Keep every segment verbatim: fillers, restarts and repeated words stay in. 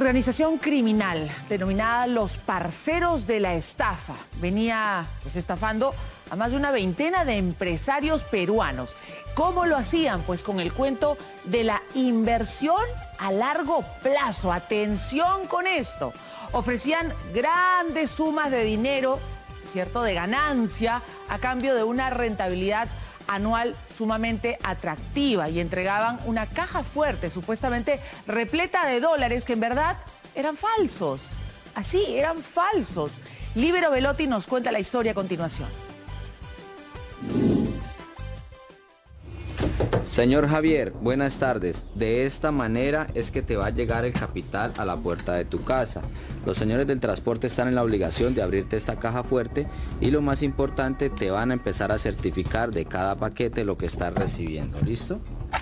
organización criminal denominada Los Parceros de la Estafa venía pues estafando a más de una veintena de empresarios peruanos. ¿Cómo lo hacían? Pues con el cuento de la inversión a largo plazo. Atención con esto. Ofrecían grandes sumas de dinero, ¿cierto?, de ganancia a cambio de una rentabilidad anual sumamente atractiva y entregaban una caja fuerte, supuestamente repleta de dólares, que en verdad eran falsos. Así, eran falsos. Líbero Velotti nos cuenta la historia a continuación. Señor Javier, buenas tardes. De esta manera es que te va a llegar el capital a la puerta de tu casa. Los señores del transporte están en la obligación de abrirte esta caja fuerte y lo más importante, te van a empezar a certificar de cada paquete lo que estás recibiendo. ¿Listo?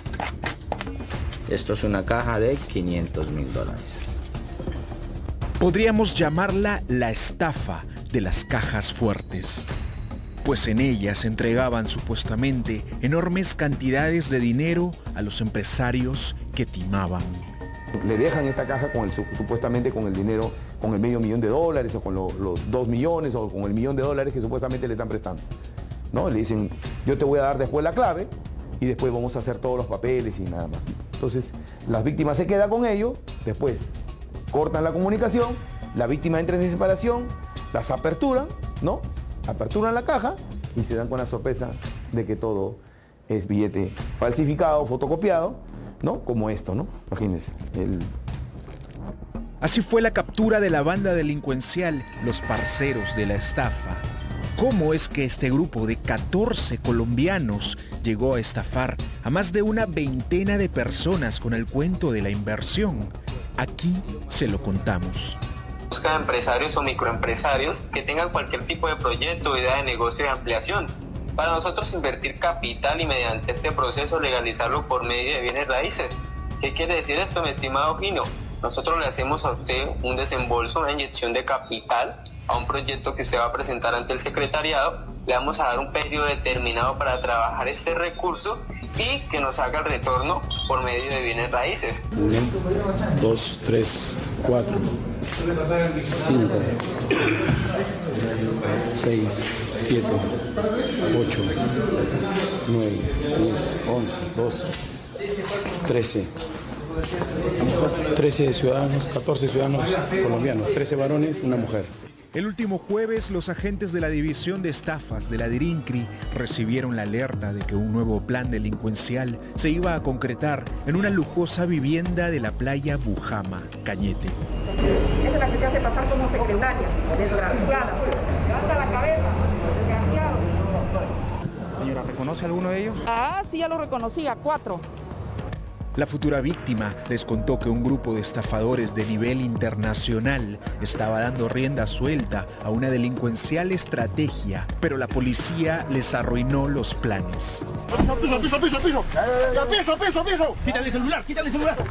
Esto es una caja de quinientos mil dólares. Podríamos llamarla la estafa de las cajas fuertes, pues en ellas entregaban supuestamente enormes cantidades de dinero a los empresarios que timaban. Le dejan esta caja con el, supuestamente con el dinero, con el medio millón de dólares o con lo, los dos millones o con el millón de dólares que supuestamente le están prestando, ¿no? Le dicen, yo te voy a dar después la clave y después vamos a hacer todos los papeles y nada más. Entonces, las víctimas se quedan con ello, después cortan la comunicación, la víctima entra en separación, las aperturan, ¿no? Aperturan la caja y se dan con la sorpresa de que todo es billete falsificado, fotocopiado, ¿no? Como esto, ¿no? Imagínense. El... Así fue la captura de la banda delincuencial Los Parceros de la Estafa. ¿Cómo es que este grupo de catorce colombianos llegó a estafar a más de una veintena de personas con el cuento de la inversión? Aquí se lo contamos. Busca empresarios o microempresarios que tengan cualquier tipo de proyecto o idea de negocio de ampliación. Para nosotros invertir capital y mediante este proceso legalizarlo por medio de bienes raíces. ¿Qué quiere decir esto, mi estimado Gino? Nosotros le hacemos a usted un desembolso, una inyección de capital a un proyecto que usted va a presentar ante el secretariado. Le vamos a dar un periodo determinado para trabajar este recurso y que nos haga el retorno por medio de bienes raíces. Uno, dos, tres, cuatro, cinco, seis, siete, ocho, nueve, diez, once, doce, trece. trece ciudadanos, catorce ciudadanos colombianos, trece varones, una mujer. El último jueves, los agentes de la División de Estafas de la DIRINCRI recibieron la alerta de que un nuevo plan delincuencial se iba a concretar en una lujosa vivienda de la playa Bujama, Cañete. Esa es la que se hace pasar como secretaria, desgraciada. Levanta la cabeza, desgraciado. Señora, ¿reconoce alguno de ellos? Ah, sí, ya lo reconocía, cuatro. La futura víctima les contó que un grupo de estafadores de nivel internacional estaba dando rienda suelta a una delincuencial estrategia, pero la policía les arruinó los planes. ¡Piso, piso, piso, piso! ¡Piso, piso, piso, piso! ¡Quítale el celular, quítale el celular!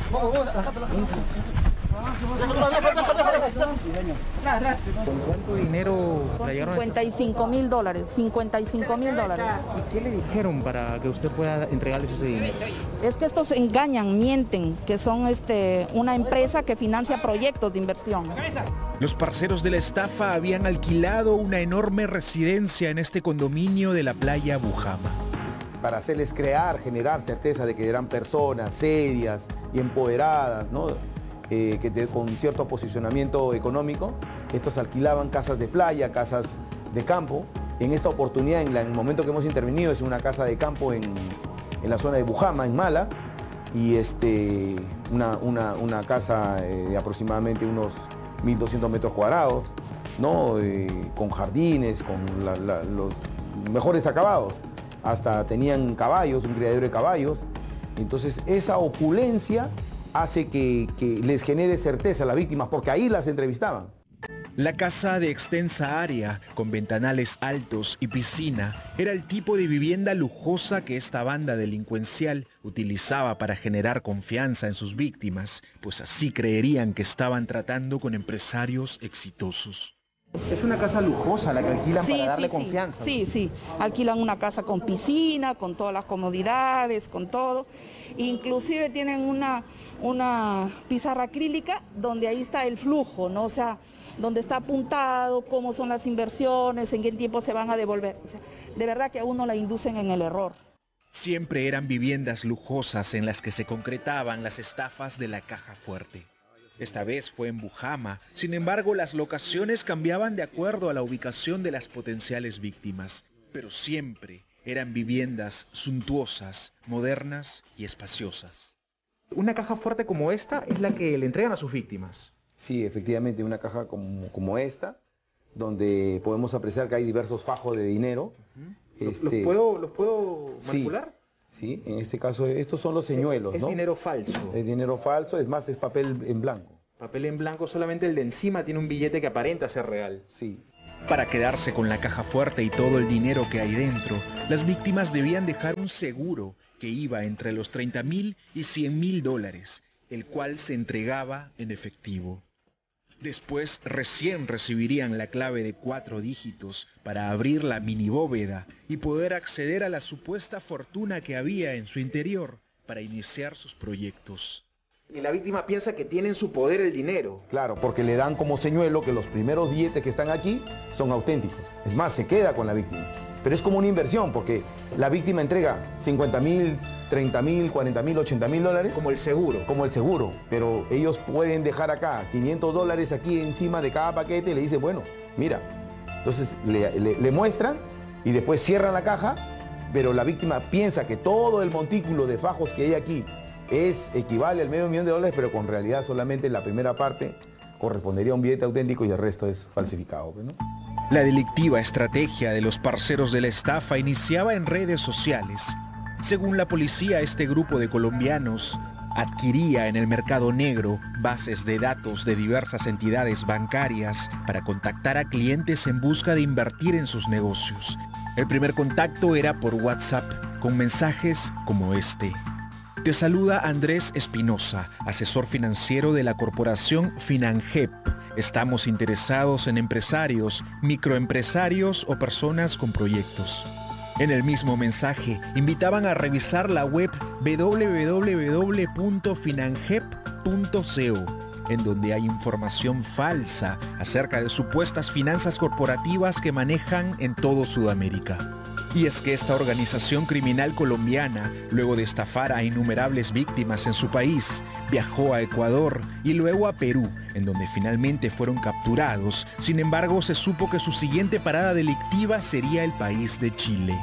¿Cuánto dinero le llegaron? cincuenta y cinco mil dólares, cincuenta y cinco mil dólares. ¿Y qué le dijeron para que usted pueda entregarles ese dinero? Es que estos engañan, mienten, que son este, una empresa que financia proyectos de inversión. Los parceros de la estafa habían alquilado una enorme residencia en este condominio de la playa Bujama. Para hacerles crear, generar certeza de que eran personas serias y empoderadas, ¿no? Eh, que te, con cierto posicionamiento económico, estos alquilaban casas de playa, casas de campo. En esta oportunidad, en, la, en el momento que hemos intervenido, es una casa de campo en, en la zona de Bujama, en Mala, y este, una, una, una casa eh, de aproximadamente unos mil doscientos metros cuadrados, ¿no? Eh, con jardines, con la, la, los mejores acabados. Hasta tenían caballos, un criadero de caballos. Entonces, esa opulencia hace que, que les genere certeza a las víctimas, porque ahí las entrevistaban. La casa de extensa área, con ventanales altos y piscina, era el tipo de vivienda lujosa que esta banda delincuencial utilizaba para generar confianza en sus víctimas, pues así creerían que estaban tratando con empresarios exitosos. Es una casa lujosa la que alquilan Sí, para darle sí, confianza. Sí, sí, alquilan una casa con piscina, con todas las comodidades, con todo. Inclusive tienen una, una pizarra acrílica donde ahí está el flujo, ¿no? O sea, donde está apuntado cómo son las inversiones, en qué tiempo se van a devolver. O sea, de verdad que a uno la inducen en el error. Siempre eran viviendas lujosas en las que se concretaban las estafas de la Caja Fuerte. Esta vez fue en Bujama, sin embargo las locaciones cambiaban de acuerdo a la ubicación de las potenciales víctimas, pero siempre eran viviendas suntuosas, modernas y espaciosas. Una caja fuerte como esta es la que le entregan a sus víctimas. Sí, efectivamente, una caja como, como esta, donde podemos apreciar que hay diversos fajos de dinero. ¿Los, este, los puedo, los puedo manipular? Sí, sí, en este caso estos son los señuelos, es, ¿no? Es dinero falso. Es dinero falso, es más, es papel en blanco. Papel en blanco, solamente el de encima tiene un billete que aparenta ser real. Sí. Para quedarse con la caja fuerte y todo el dinero que hay dentro, las víctimas debían dejar un seguro que iba entre los treinta mil y cien mil dólares, el cual se entregaba en efectivo. Después recién recibirían la clave de cuatro dígitos para abrir la mini bóveda y poder acceder a la supuesta fortuna que había en su interior para iniciar sus proyectos. Y la víctima piensa que tiene en su poder el dinero. Claro, porque le dan como señuelo que los primeros billetes que están aquí son auténticos. Es más, se queda con la víctima. Pero es como una inversión, porque la víctima entrega cincuenta mil, treinta mil, cuarenta mil, ochenta mil dólares. Como el seguro. Como el seguro. Pero ellos pueden dejar acá quinientos dólares aquí encima de cada paquete y le dicen, bueno, mira. Entonces le, le, le muestran y después cierran la caja, pero la víctima piensa que todo el montículo de fajos que hay aquí es equivale al medio millón de dólares, pero con realidad solamente la primera parte correspondería a un billete auténtico y el resto es falsificado, ¿no? La delictiva estrategia de los parceros de la estafa iniciaba en redes sociales. Según la policía, este grupo de colombianos adquiría en el mercado negro bases de datos de diversas entidades bancarias para contactar a clientes en busca de invertir en sus negocios. El primer contacto era por WhatsApp, con mensajes como este. Te saluda Andrés Espinosa, asesor financiero de la corporación Finangep. Estamos interesados en empresarios, microempresarios o personas con proyectos. En el mismo mensaje, invitaban a revisar la web doble u doble u doble u punto finangep punto co, en donde hay información falsa acerca de supuestas finanzas corporativas que manejan en todo Sudamérica. Y es que esta organización criminal colombiana, luego de estafar a innumerables víctimas en su país, viajó a Ecuador y luego a Perú, en donde finalmente fueron capturados. Sin embargo, se supo que su siguiente parada delictiva sería el país de Chile,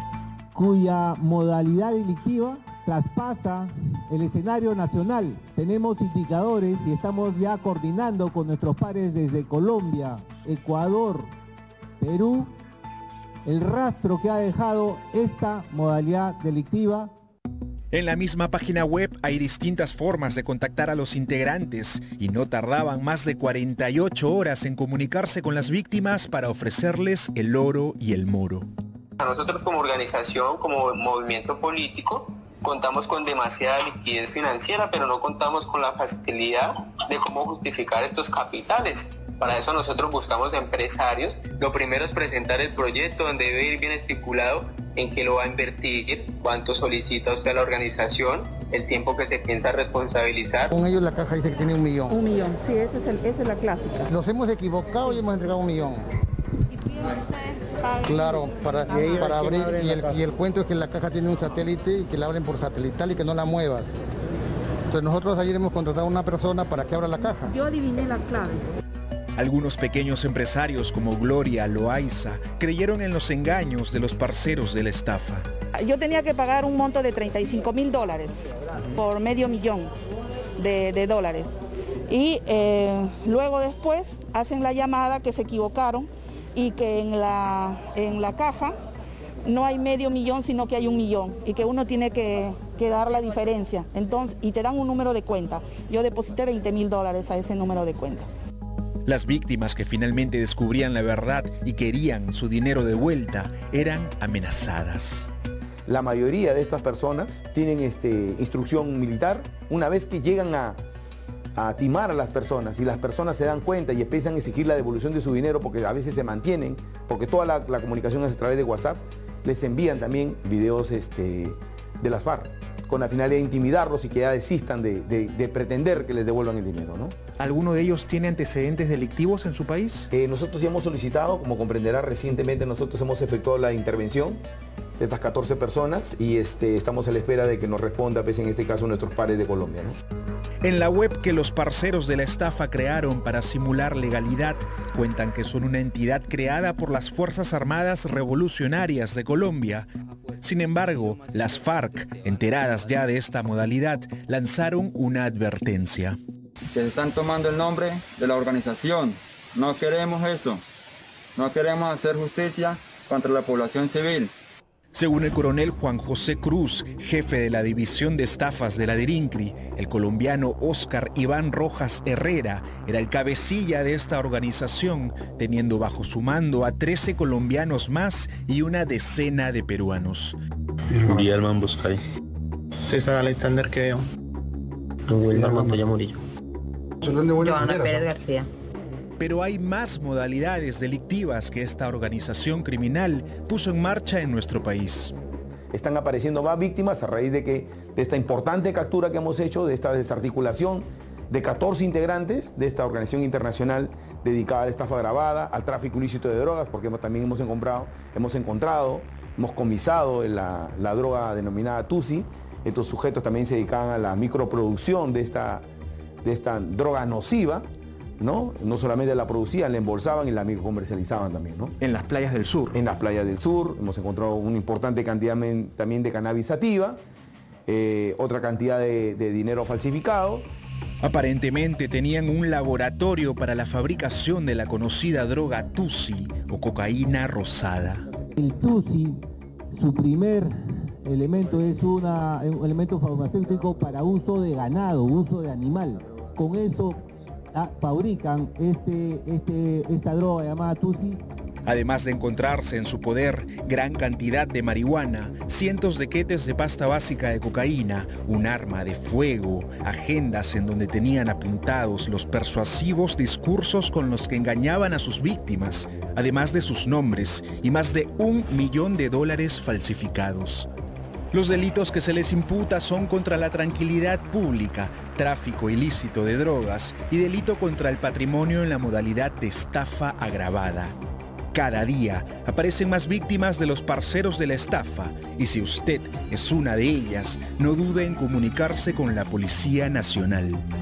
cuya modalidad delictiva traspasa el escenario nacional. Tenemos indicadores y estamos ya coordinando con nuestros pares desde Colombia, Ecuador, Perú, el rastro que ha dejado esta modalidad delictiva. En la misma página web hay distintas formas de contactar a los integrantes y no tardaban más de cuarenta y ocho horas en comunicarse con las víctimas para ofrecerles el oro y el moro. Nosotros como organización, como movimiento político, contamos con demasiada liquidez financiera, pero no contamos con la facilidad de cómo justificar estos capitales. Para eso nosotros buscamos empresarios. Lo primero es presentar el proyecto, donde debe ir bien estipulado en qué lo va a invertir, cuánto solicita usted a la organización, el tiempo que se piensa responsabilizar. Con ellos la caja dice que tiene un millón. Un millón, sí, ese es el, esa es la clásica. Nos hemos equivocado y hemos entregado un millón. ¿Y piden ustedes paguen? Claro, para, para abrir, y el, y el cuento es que la caja tiene un satélite y que la abren por satelital y que no la muevas. Entonces nosotros ayer hemos contratado a una persona para que abra la caja. Yo adiviné la clave. Algunos pequeños empresarios como Gloria Loaiza creyeron en los engaños de los parceros de la estafa. Yo tenía que pagar un monto de treinta y cinco mil dólares por medio millón de, de dólares. Y eh, luego después hacen la llamada que se equivocaron y que en la, en la caja no hay medio millón, sino que hay un millón y que uno tiene que, que dar la diferencia. Entonces, y te dan un número de cuenta. Yo deposité veinte mil dólares a ese número de cuenta. Las víctimas que finalmente descubrían la verdad y querían su dinero de vuelta eran amenazadas. La mayoría de estas personas tienen este, instrucción militar. Una vez que llegan a, a timar a las personas y las personas se dan cuenta y empiezan a exigir la devolución de su dinero porque a veces se mantienen, porque toda la, la comunicación es a través de WhatsApp, les envían también videos este, de las FARC con la finalidad de intimidarlos y que ya desistan de, de, de pretender que les devuelvan el dinero, ¿no? ¿Alguno de ellos tiene antecedentes delictivos en su país? Eh, nosotros ya hemos solicitado, como comprenderá recientemente, nosotros hemos efectuado la intervención de estas catorce personas y este, estamos a la espera de que nos responda, pues, en este caso, nuestros pares de Colombia, ¿no? En la web que los parceros de la estafa crearon para simular legalidad, cuentan que son una entidad creada por las Fuerzas Armadas Revolucionarias de Colombia. Sin embargo, las FARC, enteradas ya de esta modalidad, lanzaron una advertencia. Que se están tomando el nombre de la organización. No queremos eso. No queremos hacer justicia contra la población civil. Según el coronel Juan José Cruz, jefe de la división de estafas de la DIRINCRI, el colombiano Óscar Iván Rojas Herrera era el cabecilla de esta organización, teniendo bajo su mando a trece colombianos más y una decena de peruanos. Uriel Mamboscay. César Alexander Quevedo. Wilmar Montoya Murillo. Joana Pérez García. Pero hay más modalidades delictivas que esta organización criminal puso en marcha en nuestro país. Están apareciendo más víctimas a raíz de, que, de esta importante captura que hemos hecho, de esta desarticulación de catorce integrantes de esta organización internacional dedicada a la estafa agravada, al tráfico ilícito de drogas, porque hemos, también hemos encontrado, hemos encontrado, hemos comisado la, la droga denominada Tusi. Estos sujetos también se dedicaban a la microproducción de esta, de esta droga nociva. ¿No? No solamente la producían, la embolsaban y la comercializaban también, ¿no? En las playas del sur. En las playas del sur hemos encontrado una importante cantidad también de cannabis sativa, eh, otra cantidad de, de dinero falsificado. Aparentemente tenían un laboratorio para la fabricación de la conocida droga Tusi o cocaína rosada. El Tusi, su primer elemento es una, un elemento farmacéutico para uso de ganado, uso de animal. Con eso Ah, fabrican este, este, esta droga llamada Tusi. Además de encontrarse en su poder gran cantidad de marihuana, cientos de quetes de pasta básica de cocaína, un arma de fuego, agendas en donde tenían apuntados los persuasivos discursos con los que engañaban a sus víctimas, además de sus nombres y más de un millón de dólares falsificados. Los delitos que se les imputa son contra la tranquilidad pública, tráfico ilícito de drogas y delito contra el patrimonio en la modalidad de estafa agravada. Cada día aparecen más víctimas de los parceros de la estafa y si usted es una de ellas, no dude en comunicarse con la Policía Nacional.